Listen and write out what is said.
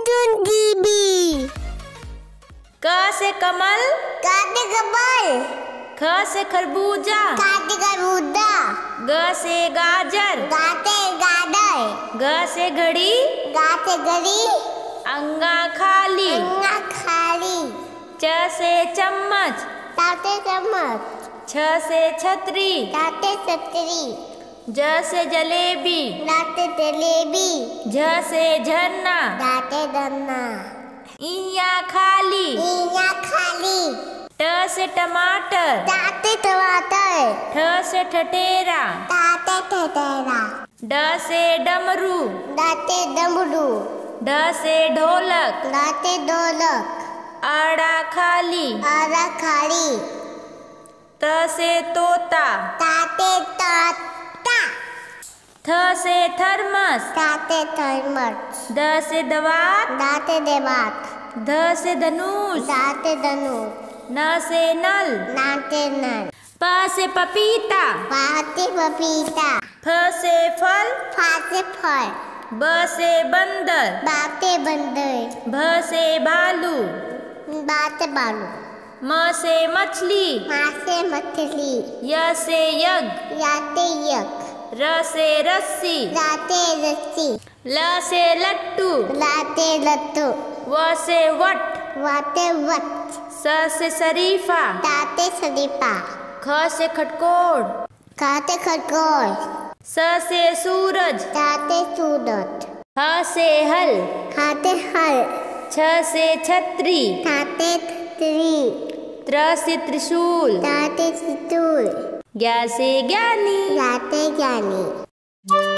Cartoon TV. क से कमल, काटे कमल। ख से खरबूजा, काटे खरबूजा। ग से गाजर, गाते गाजर। घ से घड़ी, गाते घड़ी। अंगा खाली, अंगा खाली। च से चम्मच, ताते चम्मच। छ से छतरी, ताते छतरी। ज से जलेबी, लाते जलेबी। झ से झरना, लाते धरना। इया खाली, इया खाली। ट से टमाटर, ताते टमाटर। ठ से ठठेरा, ताते ठठेरा। ड से डमरू, लाते डमरू। ढ से ढोलक, लाते ढोलक। आड़ा खाली, आरा खाली। त से तोता, ताते तोता। थ से थर्मस, ताते थर्मस। द से दवात, दाते देवात। ध से धनुष, दाते धनुष। न से नल, नाते नल। प से पपीता, पाते पपीता। फ से फल, फाते फल। ब से बंदर, बाते बंदर। भ से भालू, बाते बालू। म से मछली, माँ से मछली। य से यज्ञ, याते यक। र से रस्सी, लाते रस्सी। ल से लट्टू, लाते लट्टू। व से वट, वाते वट। स से शरीफा, ताते शरीफा। ख से खटकोड़, खाते खरगोश। स से सूरज, ताते सूरज। ह से हल, खाते हल। छ से छतरी, ताते छतरी। त्र से त्रिशूल, ताते सितूर। ज्ञ से ज्ञानी। जाते ज्ञानी।